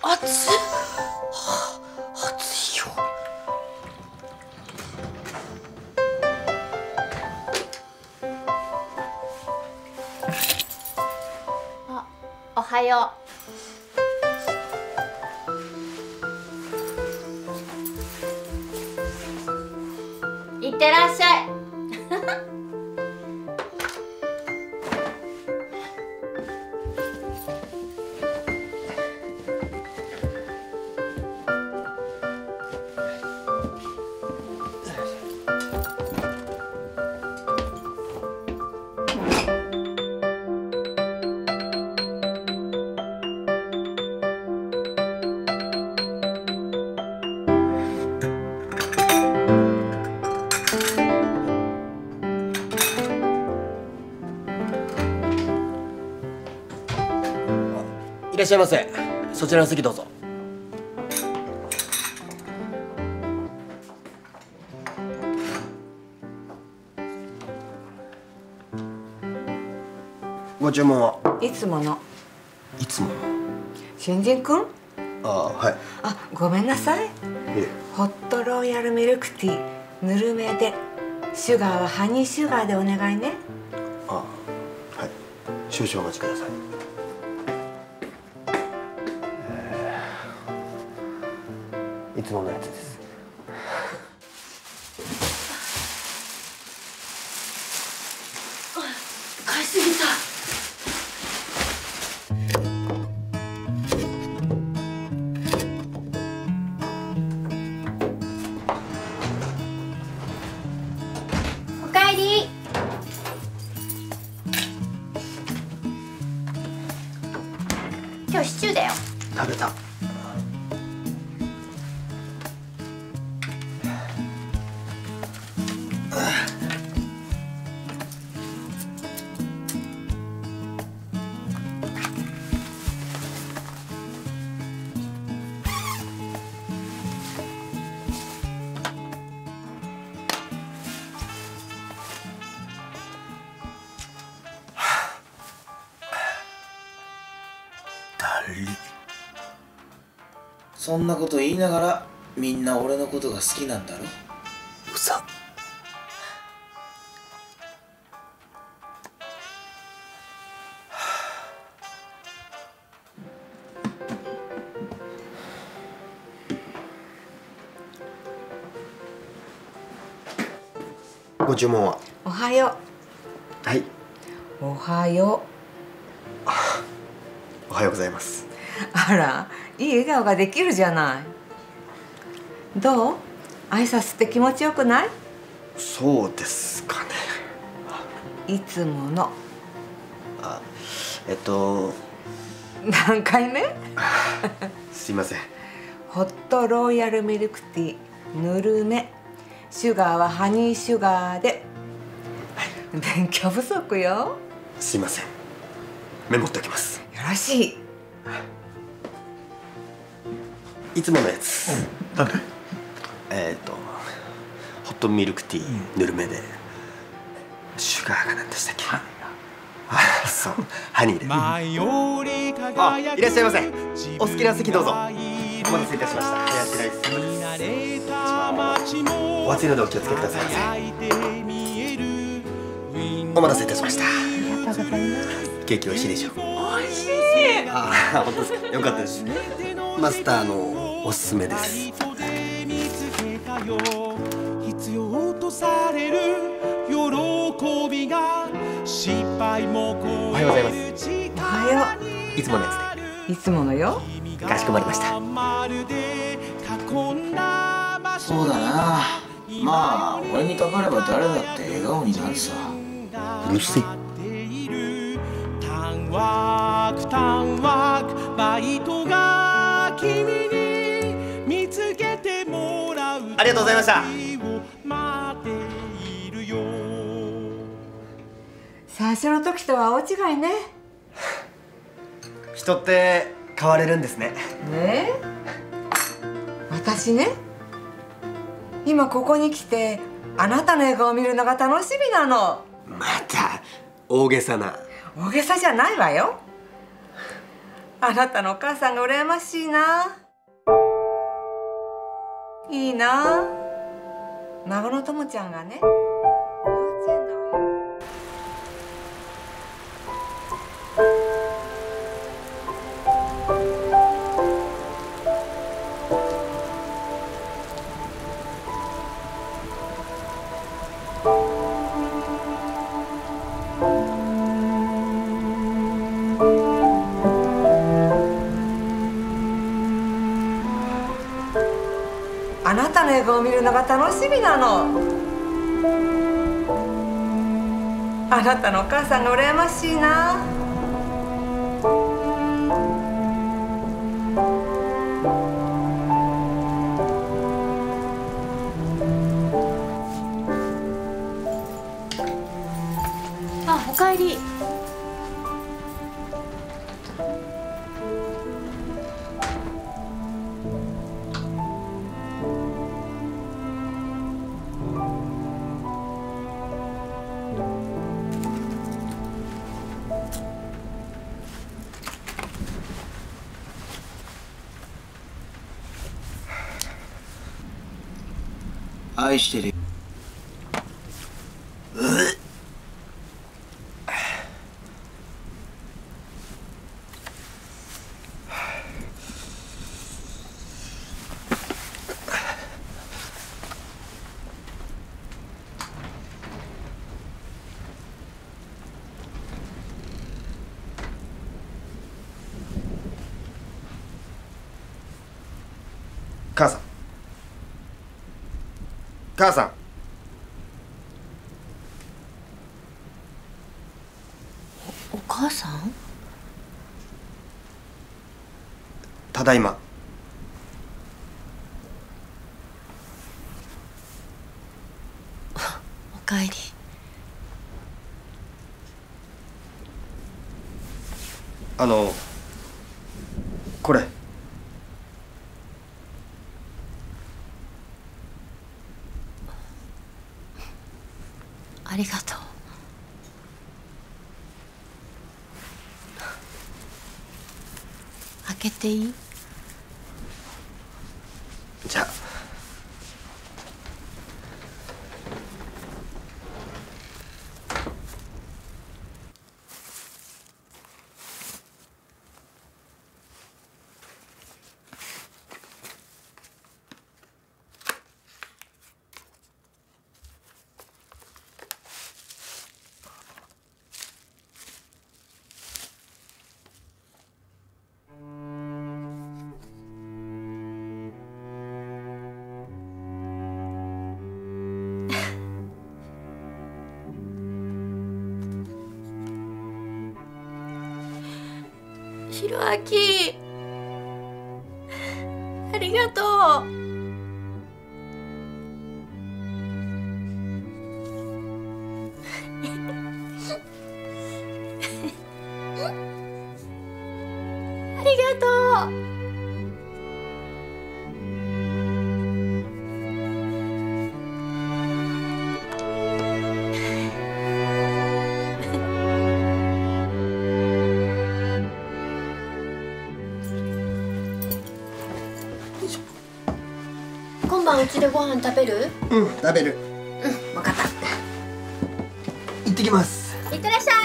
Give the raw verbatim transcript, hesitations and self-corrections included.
熱い、はあ、熱いよ。あ、おはよう。いってらっしゃい。 いらっしゃいませ。そちらの席どうぞ。ご注文は？ いつもの。 いつもの？ 新人くん？ ああ、はい。 あ、ごめんなさい。 ええ、 ホットロイヤルミルクティーぬるめで、シュガーはハニーシュガーでお願いね。 ああ、はい。少々お待ちください。いつものやつです。 買いすぎた。おかえり。今日シチューだよ。 食べた。 そんなこと言いながらみんな俺のことが好きなんだろ。 うざ。ご注文は？ おはよう。はい。 おはよおはようございます。 う。あら、いい笑顔ができるじゃない。どう？挨拶って気持ちよくない？ そうですかね。 いつもの。 あ、えっと何回目？ すいません。 ホットロイヤルミルクティーぬるめ、シュガーはハニーシュガーで。勉強不足よ。 すいません。メモっておきます。 よろしい。 いつものやつ。 うん、なんで？ えっとホットミルクティーぬるめで、シュガーが何でしたっけ？あ、そう、ハニーで。あ、いらっしゃいませ。お好きな席どうぞ。お待たせいたしました。林ライスです。お熱いのでお気をつけくださいませ。お待たせいたしました。 ありがとうございます。 ケーキ美味しいでしょう？ 美味しい。 ああ、本当ですか。よかったです。マスターのおすすめです。 必要とされる喜びが失敗もおはようございます。 おはよいつものやう。いつものよ。 つで。かしこまりました。 そうだな。まあ俺にかかれば誰だって笑顔になるさ。 うるせえ。 単枠単枠バイトが君に見つけてもらう。 ありがとうございました。 最初の時とは大違いね。 人って変われるんですね。 ねえ、私ね、今ここに来てあなたの笑顔を見るのが楽しみなの。 また大げさな。 大げさじゃないわよ。 あなたのお母さんが羨ましいな。いいな。孫のともちゃんがね、幼稚園のあなたの映画を見るのが楽しみなの。あなたのお母さんが羨ましいな。 あ、おかえり。 愛してる。 母さん、母さん。 お母さん？ ただいま。 おかえり。 あのこれありがとう。開けていい？ じゃあ。 ひろあき、ありがとう。ありがとう。今晩うちでご飯食べる？ うん、食べる。 うん、分かった。 行ってきます。 いってらっしゃい。